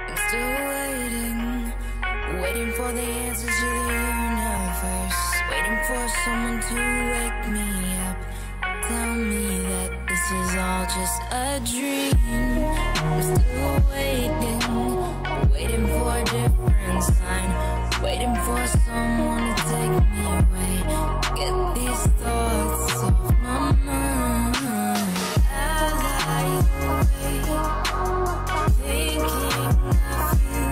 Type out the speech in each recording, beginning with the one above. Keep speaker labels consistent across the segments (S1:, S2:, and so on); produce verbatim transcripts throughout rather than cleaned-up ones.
S1: I'm still waiting, waiting for the answers to the universe, waiting for someone to wake me up, tell me that this is all just a dream. I'm still waiting, waiting for a different sign, waiting for someone to take me away, get these thoughts off my mind. I lie awake, thinking of you,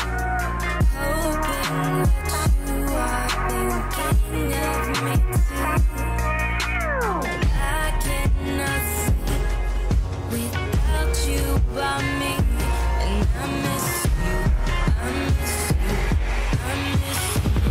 S1: hoping that you are thinking of me too. I cannot sleep without you by me, and I miss you, I miss you, I miss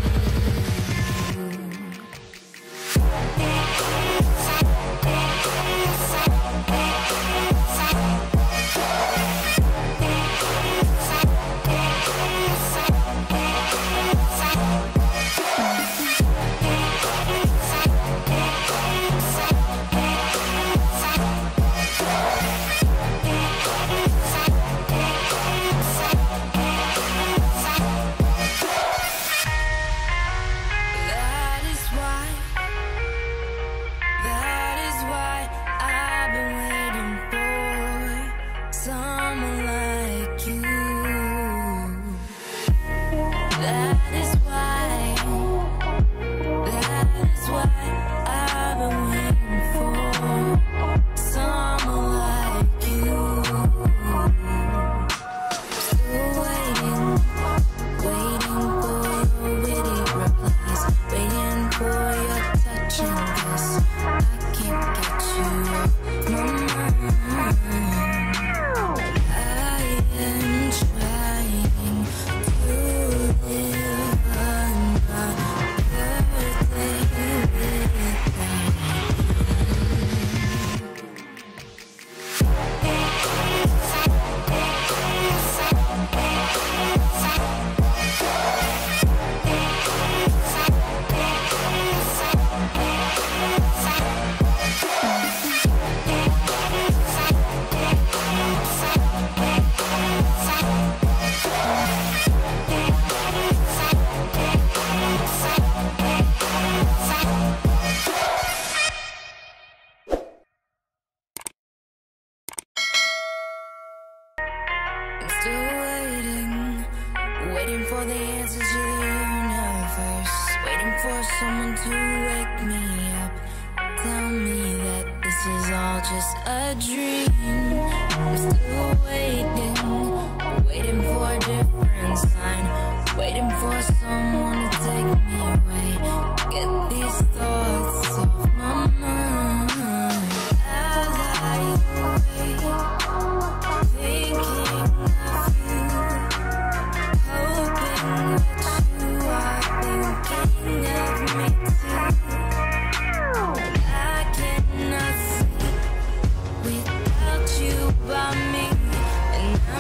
S1: I'm still waiting, waiting for the answers to the universe, waiting for someone to wake me up, tell me that this is all just a dream. I'm still waiting, waiting for a different sign, waiting for someone to take me away, get these thoughts off my mind. I lie awake, thinking of you, hoping that you are thinking of me too. I cannot sleep without you by me, and I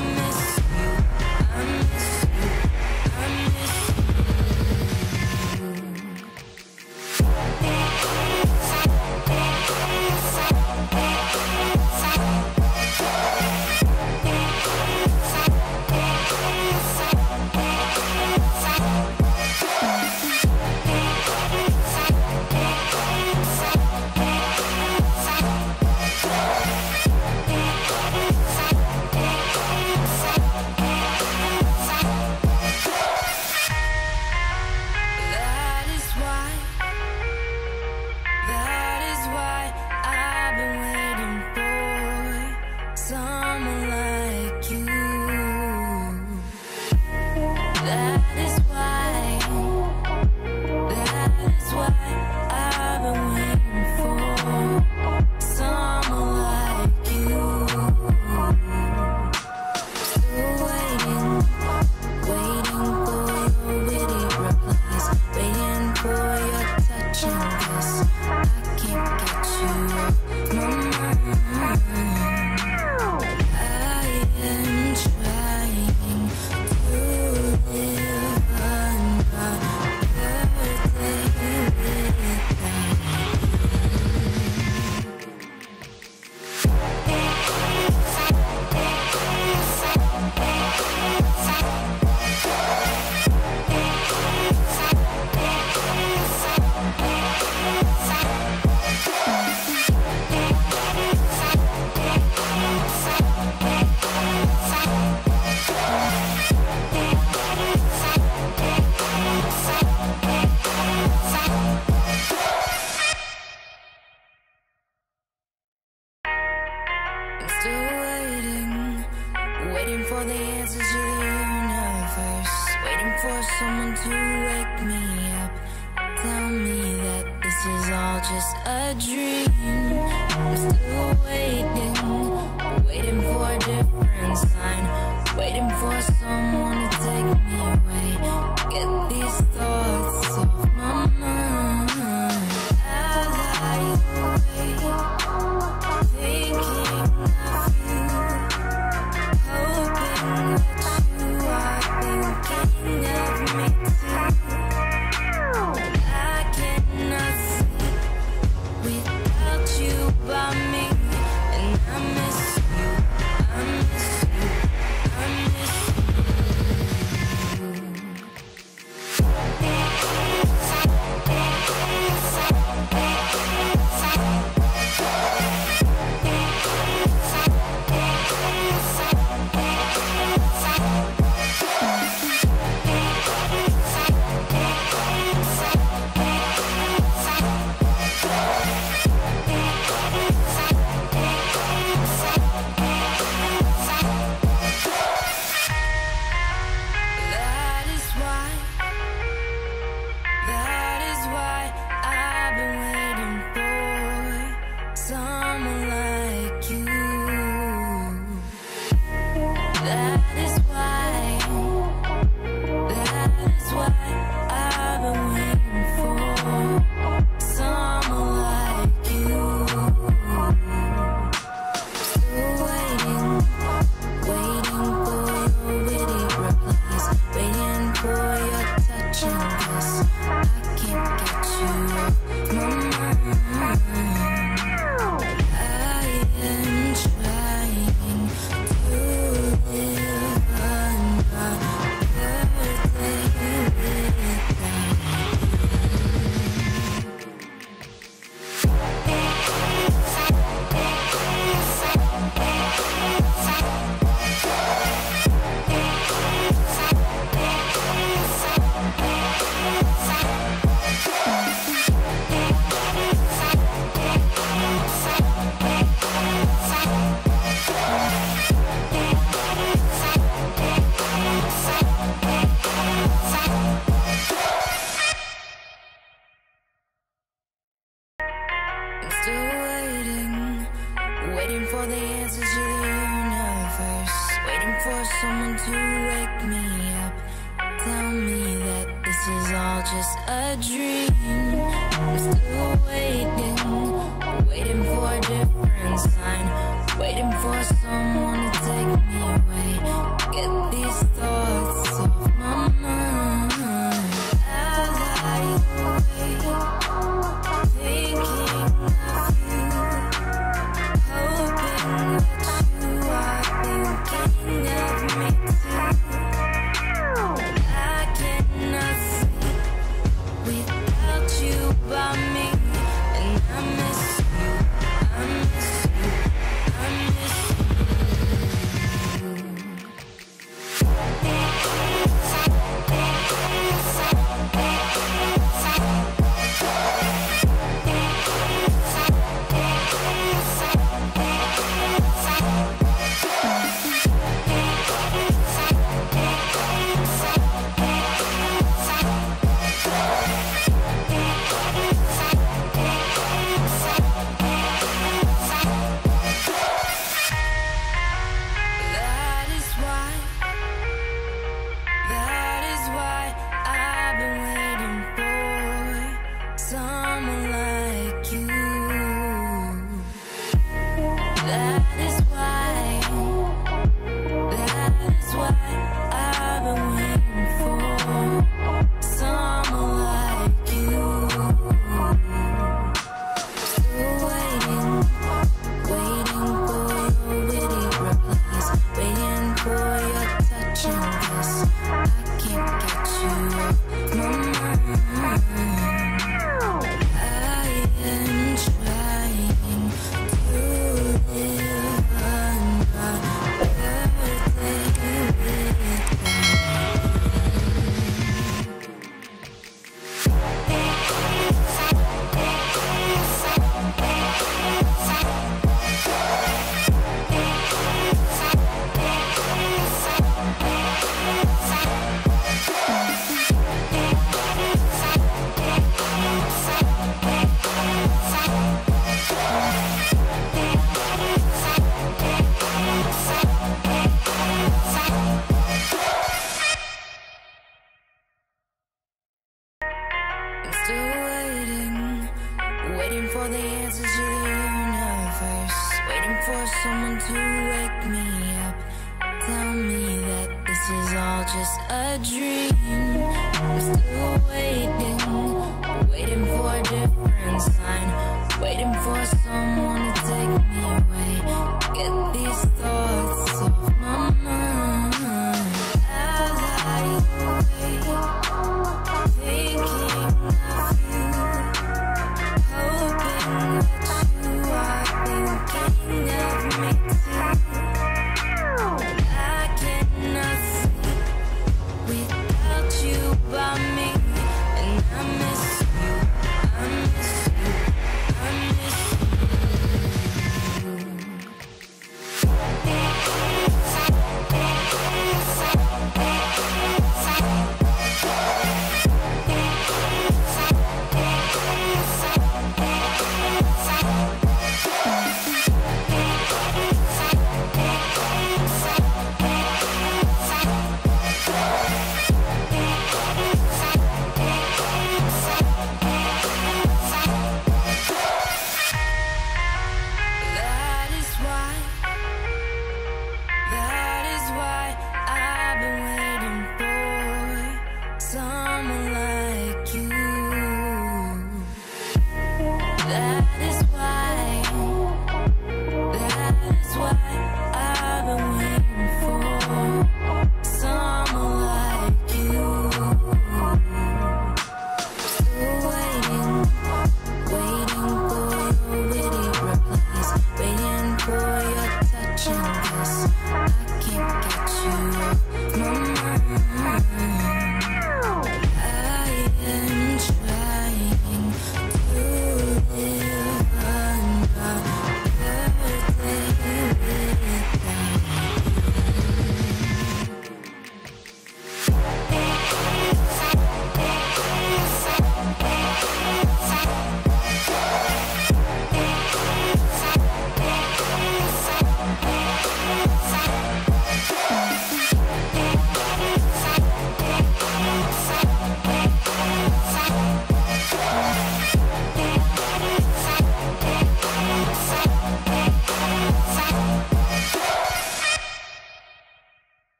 S1: for the answers to the universe, waiting for someone to wake me up, tell me that this is all just a dream. I'm still waiting, waiting for a different sign, waiting for someone to take me away, get these thoughts off my mind. I lie awake, thinking of you, hoping that you are thinking of me too. I cannot sleep without you by me, and I miss you, I miss you, I miss just a dream. I'm still waiting, waiting for a different sign, waiting for someone to take me away, get these thoughts off my mind. As I wait, thinking of you, hoping that you are thinking of me too. I cannot sleep without you by me, and I miss you, I miss you, I miss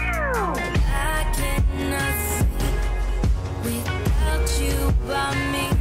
S1: by me.